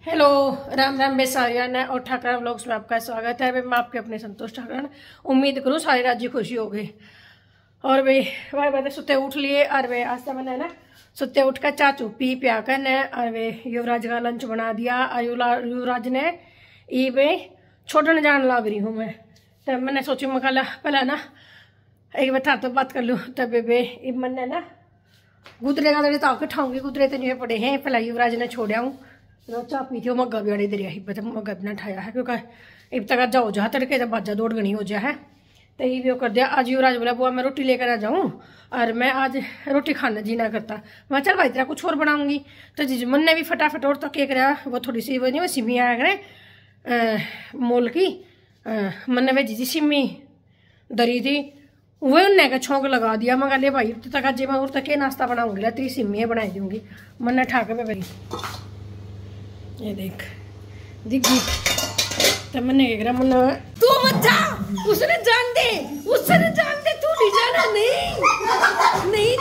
Hello, Ram Ram बेसारिया ने और Thakra vlogs में आपका स्वागत है। मैं आपके अपने संतोष ठाकरा। उम्मीद करूँ सारी राजी खुशी हो गई। और भाई भाई बातें सुते उठ लिए और वे आस्ता मैंने ना सुते उठ कर चाचू पी पिया कर ने और वे युवराज का लंच बना दिया। और युवराज ने ये भाई छोड़ने जान लग रही हूँ मैं। तब मैंने सोची मैं कल पहले ना एक बार था तो बात कर लूँ। तब बे मैंने ना गुदरे का तो ताकि ठाऊंगी गुदरे तो नहीं पड़े हैं। पहले युवराज ने छोड़ा हूँ चाह पी थी मग्गा भी अड़ी दरिया हिब्बत मग्गा भी ना ठाया है क्योंकि इब तक जाओ जा तड़के जब बाजा दौड़ गनी हो जा है। तो ये भी वो कर दिया। आज युवराज बोला बुआ मैं रोटी लेकर आ जाऊँ और मैं आज रोटी खाना जी ना करता। मैं चल भाई तेरा कुछ और बनाऊंगी। तो जी मन ने भी फटाफट और तो केक रहा वो थोड़ी सी वो नहीं वो सिमी आया करें मोल की मन ने भेजी थी सिमी दरी थी वही उन्ने का छौंक लगा दिया। मगर ले भाई तो तक आज मैं और तक नाश्ता बनाऊंगी तेरी सिमी बनाई दूंगी। मन ने ठाक पे भाई ये देख दिखी तो मैंने क्या करा मन तू मत जा उसने जान दे तू नहीं जाना नहीं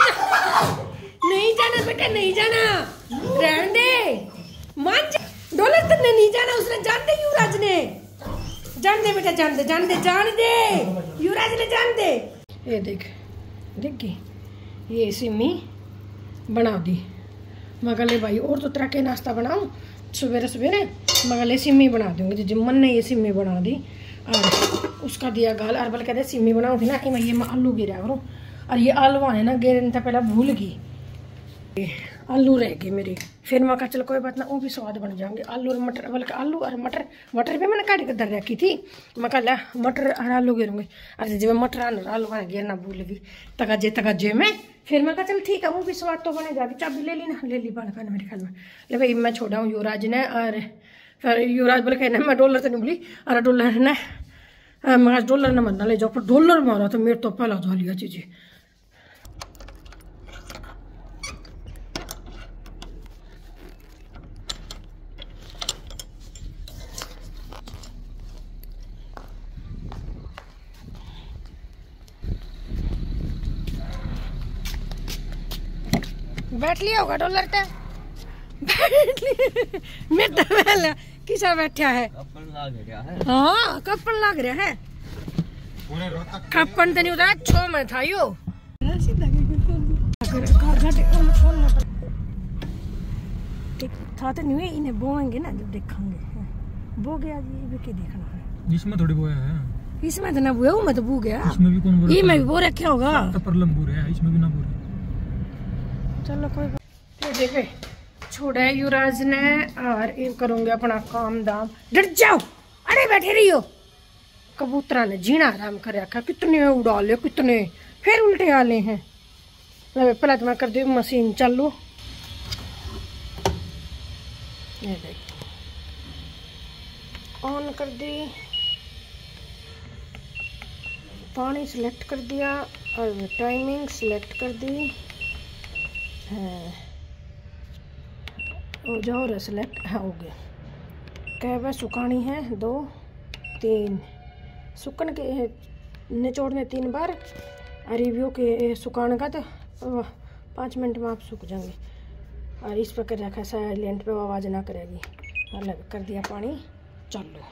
जाना बेटा नहीं जाना रहने दे मान जा डॉलर तक नहीं जाना उसने जान दे युवराज ने जान दे बेटा जान दे युवराज ने जान दे। ये देख गई ये सिमी बना दी। मगर भाई और तो तरह के नाश्ता बनाऊं सवेरे मगर सिमी बना दूंगी। जी मन ने ये सिमी बना दी और उसका दिया गाल और बल्कि कहते सिमी बनाऊंगी ना ये मैं आलू गिरा करूँ और ये आलू आने ना गिरने था पहले भूल गई आलू रह गए मेरे। फिर मैं कहा चल कोई बात ना वो भी स्वाद बन जाएंगे। आलू और मटर बल्कि आलू और मटर भी मैंने काट कर दर रखी थी। मैं कहा मटर और आलू गिरूंगी अरे जब मटर और आलू आने गिरना भूल गई तकाजे में। फिर मैं कहा चल ठीक है वो भी स्वाद तो बनेगा। चाबी ले ली बन कर मेरे ख्याल में ले भाई मैं छोड़ा हूँ युवराज ने। और फिर युवराज बोले कहना मैं डॉलर तो नहीं बोली और डॉलर ने मैं डॉलर ने मरना ले जाओ पर डॉलर मारा तो मेरे तो पहला धो लिया चीज़ें। बैठ लिया होगा डॉलर तो बैठ लिया मेरा पहला किसा बैठा है हाँ कपन लग रहा है कपन तो नहीं होता छो में था यो था तो नहीं इन्हें बोएंगे ना जब देखेंगे बो गया जी के देखना है इसमें थोड़ी बोया है इसमें तो ना बोया मैं तो बू गया इसमें भी कौन ये मैं भी बो रखा होगा तो परलम बू रहा है इसमें भी ना बू रहा। चलो कोई बात देखे छोड़ा युवराज ने और ये करूंगे अपना काम दाम। डट जाओ अरे बैठे रही हो कबूतरा ने जीना आराम कर रखा कितने उड़ा ले कितने फिर उल्टे आले हैं। पहले तो मैं कर दी मशीन चालू ये देख ऑन कर दी पानी सिलेक्ट कर दिया और टाइमिंग सिलेक्ट कर दी हो जाओ सिलेक्ट हाँ हो गया। कैब सुखानी है 2 3 सुखन के निचोड़ने 3 बार और रिव्यू के सुखाने का तो 5 मिनट में आप सूख जाएंगे। और इस पर कर रखा साइलेंट पे आवाज़ ना करेगी। अलग कर दिया पानी चालू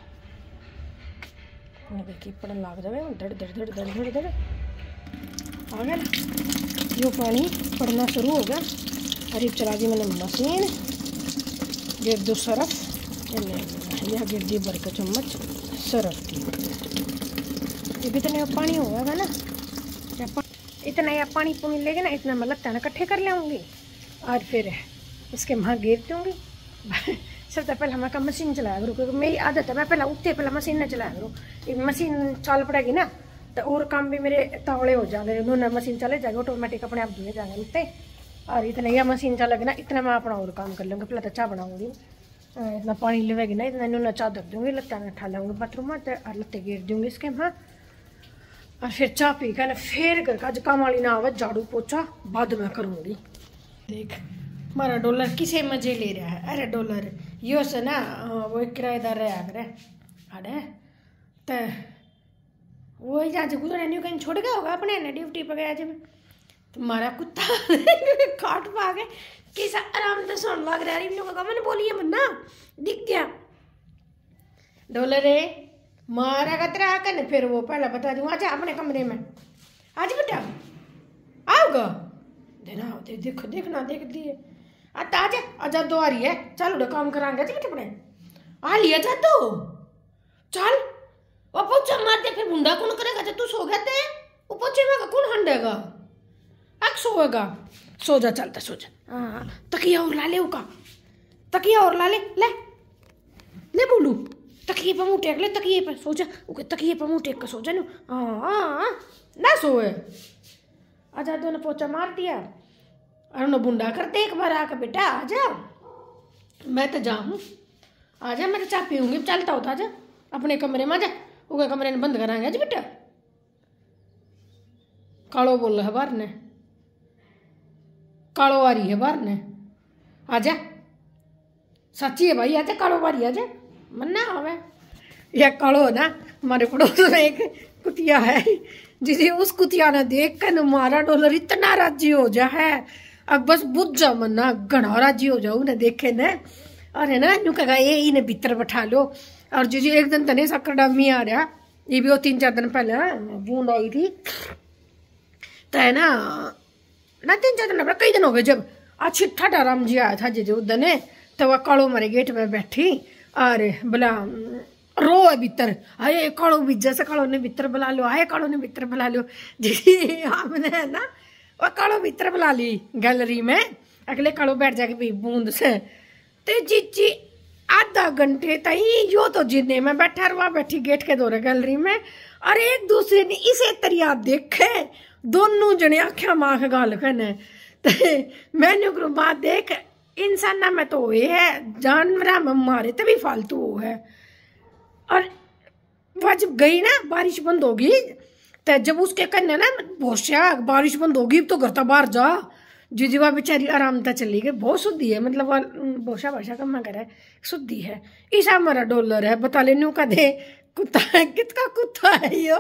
देखिए पड़न लग जाए धड़ आ गया यो पानी पड़ना शुरू हो गया। और चला दी मैंने मशीन गिर दो सरफ यह गिर दी भर का चम्मच सरफ की। ये इतना पानी होगा ना इतना या पानी पुनी लेगा ना इतना मैं लगता है ना इकट्ठे कर लेंगी और फिर इसके वहाँ गिर दूँगी। सबसे पहले मैं कम मशीन चलाया करूँ क्योंकि मेरी आदत है मैं पहले उठते पहले मशीन न चलाया करूँ। मशीन चाल पड़ेगी ना तो और काम भी मेरे तावड़े हो जाएंगे। दोनों मशीन चले जाएंगे ऑटोमेटिक अपने आप धुए जाएंगे उठते और इतना यह मशीन चलेगी ना इतना मैं अपना और काम कर लूँगी। पहले तो चाय बनाऊँगी इतना पानी लेवेगी ना इतना नूना चाय धर दूँगी लत्ता में ठा लाऊँगी बाथरूम में और लत्ते गिर दूँगी इसके वहाँ और फिर चाय पी कर फिर घर का आज काम वाली ना आवे झाड़ू पोछा बाद में करूँगी। देख हमारा डॉलर किसे मजे ले रहा है। अरे डॉलर यो से ना वो किराएदार रहा करे अरे तो वही जहाँ से गुजरे नहीं कहीं छोड़ गया होगा अपने ना ड्यूटी पर गया जब तुम्हारा कुत्ता काट पा गए किसा आराम से सुन लग रहा है। मैंने बोलिए मन्ना दिख गया डॉलर है मारा कतरा कर फिर वो पहला बता दूँ आजा अपने कमरे में आज बेटा आओगा देना देखो देखना देख दिए आजा आजा दो आ रही है चल उड़ा काम कराएंगे बेटे अपने आ लिया जा तो चल वो पोछा मार दे फिर मुंडा कौन करेगा जब तू सो गया थे वो पोछे में कौन हंडेगा अब सोएगा सो जा चलता सो जा हाँ तकिया और ला ले उका तकिया और ला ले ले बोलू तकिए पर मुँह टेक ले तकिए पर सो जा ओके तकिए पर मुँह टेक कर सो जा नु हाँ ना सोए आजा दोनों पोछा मार दिया और उन्हें बुंडा करते एक बार आकर बेटा आजा मैं तो जाऊँ आजा मैं तो चाय पीऊँगी चलता होता आजा अपने कमरे में आजा वो कमरे में बंद कराएंगे आज बेटा कालो बोल रहा है बाहर ने कालो आ रही है बाहर ने आजा सच्ची है भाई आजा कालो बारी आजा मन्ना आवे या कालो ना हमारे पड़ोस में एक कुतिया है जिसे उस कुतिया ने देख कर हमारा डॉलर इतना राजी हो जा है अब बस बुझ जा मन्ना घना राजी हो जाओ उन्हें देखे न अरे ना यूँ कहा ये इन्हें भीतर बैठा लो और जो एक दिन तने शक्कर डामी आ रहा ये भी वो 3-4 दिन पहले बूंद आई थी तो है ना 3-4 दिन कई दिन हो गए जब आज छिट्ठा राम जी आया था जी उधर ने तो वह कालो मारे गेट में बैठी अरे बोला रो है भीतर आए कालो भी जैसे कालो ने भीतर बुला लो आए कालो ने भीतर बुला लो जी हमने है ना वह कालो भीतर बुला ली गैलरी में अगले कालो बैठ जाके भी बूंद से ते जी आधा घंटे तई यो तो जिन्ने में बैठा रहा बैठी गेट के दौरे गैलरी में और एक दूसरे ने इसे तरिया देखे दोनों जने आख्या माख गाल करने मैंने बात देख इंसान में तो ये है जानवर में मारे तभी फालतू वो है और वह जब गई ना बारिश बंद होगी तो जब उसके कन्या ना भोशिया बारिश बंद होगी तो घर तो बाहर जा जी वह बेचारी आराम था चली गई बहुत शुद्धि है मतलब वह भोशा भाषा का मगर है शुद्धि है ईसा हमारा डॉलर है बता ले न्यू का दे कुत्ता है कितना कुत्ता है यो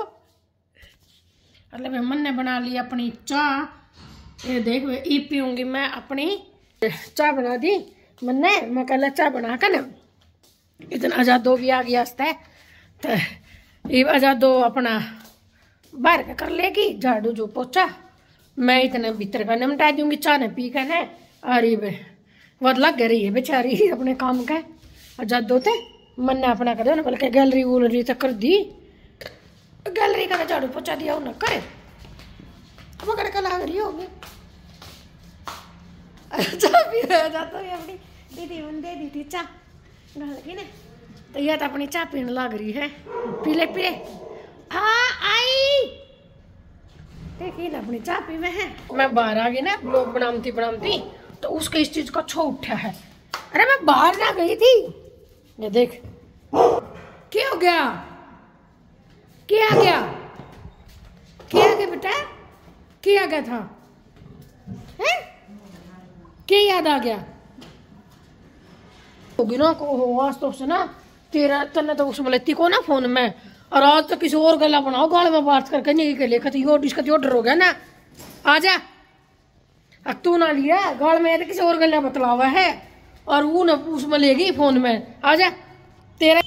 मतलब मन ने बना ली अपनी चाय ये देख ई पीऊंगी मैं अपनी चाय बना दी मन ने मैं कल चाय बना कर ना इतना आजादो भी आ गया तो ये आजादो अपना बाहर का कर लेगी झाड़ू जो पोछा मैं इतने भीतर का निमटा दूंगी चाय ने पी कर है अरे वह लग रही है बेचारी अपने काम का आजादो थे मन ने अपना कर ना बल्कि गैलरी वूलरी तक कर दी गैलरी का झाड़ू पोछा दिया उन्हें करे अब कड़का लग रही होगी चाय पी रहा जाता है अपनी दीदी मन दे दी थी चाय गल की ना तो यह तो अपनी चाय पीने लग रही है पी ले हाँ आई देखिए ना अपनी चाय पी में है मैं बाहर आ गई ना ब्लॉग बनाती तो उसके इस चीज का छो उठा है अरे मैं बाहर ना गई थी ये देख क्या हो गया क्या गया बेटा क्या गया था है क्या याद आ गया होगी ना को आज तो से ना तेरा तन्ने तो उसमें लेती को ना फोन में और आज तो किसी और गला बनाओ गाल में बात करके नहीं के लेकर यो डिस्का यो डर हो गया ना आजा अब तू ना लिया गाल में तो किसी और गला बतलावा है और वो ना उसमें लेगी फोन में आजा तेरा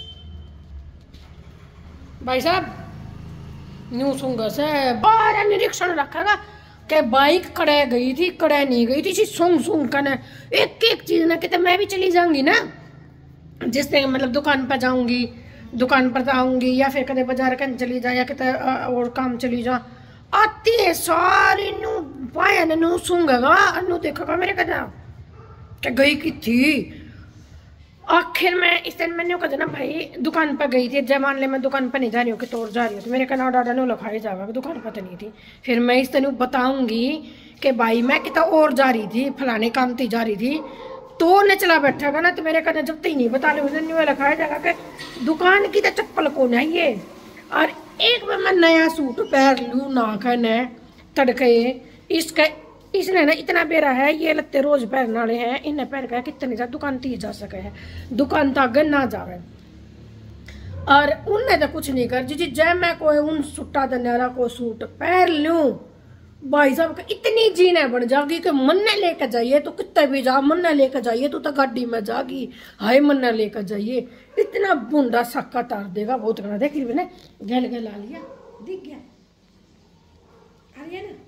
भाई साहब न्यू सुंगा से बारह निरीक्षण रखेगा कि बाइक कड़े गई थी कड़े नहीं गई थी सुंग का ना एक चीज ना कि मैं भी चली जाऊंगी ना जिस दिन मतलब दुकान पर जाऊंगी दुकान पर आऊंगी या फिर कदे बाजार कन चली जा या कितने और काम चली जा आती है सारी नू पाया नू सूंघेगा नू देखेगा मेरे कदा क्या गई की थी आखिर में इस दिन मैंने कहा ना भाई दुकान पर गई थी जब मान ले मैं दुकान पर नहीं जा रही हूँ कि तोड़ जा रही हूँ तो मेरे कना डाटा नू लिखाई जाएगा दुकान पर तो नहीं थी फिर मैं इस दिन बताऊंगी कि भाई मैं कितना और जा रही थी फलाने काम थी जा रही थी तो ने चला बैठेगा ना तो मेरे कहना जब तक नहीं बता लो लिखाया जाएगा कि दुकान की तो चप्पल कौन है ये और एक बार मैं नया सूट पहन लूँ ना कहने तड़के इसका इसने ना इतना बेरा है ये लगते रोज पहनने वाले हैं इन्हें पहन कर कितनी जा दुकान तीज जा सके है दुकान तो आगे ना जावे और उनने तो कुछ नहीं कर जी जब मैं कोई उन सूटा देने वाला को सूट पहन लूँ भाई साहब इतनी जीने बन जागी कि मन ने लेकर जाइए तो कितने भी जा, मन ने लेकर जाइए तो गाड़ी में जागी, हाय मन ने लेकर जाइए। इतना बूंदा सक्का तार देगा बहुत करना। देख रही मैंने गल गल आ लिया, दिख गया आ गया ना।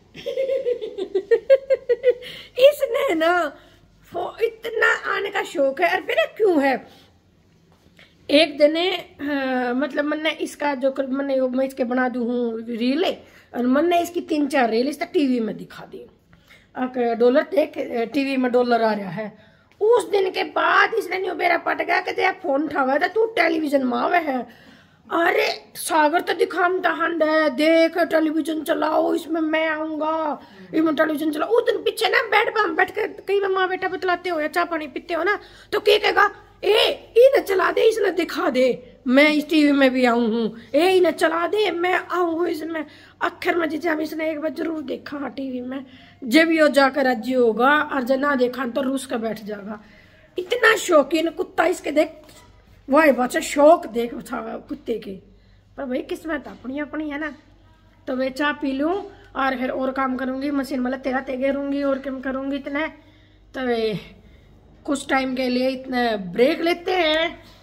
इसने ना इतना आने का शौक है। और फिर क्यों है, एक दिन मतलब मैंने इसका जो मैं इसके बना दूँ हूँ रील, और मैंने इसकी 3-4 रील इस टीवी में दिखा दी। डॉलर देख टीवी में डॉलर आ रहा है। उस दिन के बाद इसने न्यू बेरा पट गया कि फोन उठावा था, तू टेलीविजन मावे है। अरे सागर तो दिखामता हंड है, देख टेलीविजन चलाओ, इसमें मैं आऊंगा, इसमें टेलीविजन चलाओ। उस दिन पीछे ना बेड पर बैठ के कई बार माँ बेटा बतलाते हो या चाय पानी पीते हो ना, तो क्या कहेगा, इन्हें चला दे, इसने दिखा दे मैं इस टीवी में भी आऊँ हूँ, इन्हें चला दे मैं आऊँ हूँ इसमें। आखिर में जिसे हम इसने एक बार जरूर देखा हाँ टीवी में, जब यो जाकर राज्य होगा और जब ना देखा तो रूस का बैठ जाएगा। इतना शौकीन कुत्ता इसके देख, वही बच्चा शौक देख कुत्ते के। पर भाई किस्मत अपनी अपनी है ना। तो वे चाय पी लूँ और फिर और काम करूँगी, मशीन मतलब तेरा तेगेरूँगी और क्या करूँगी इतने। तो वे कुछ टाइम के लिए इतना ब्रेक लेते हैं।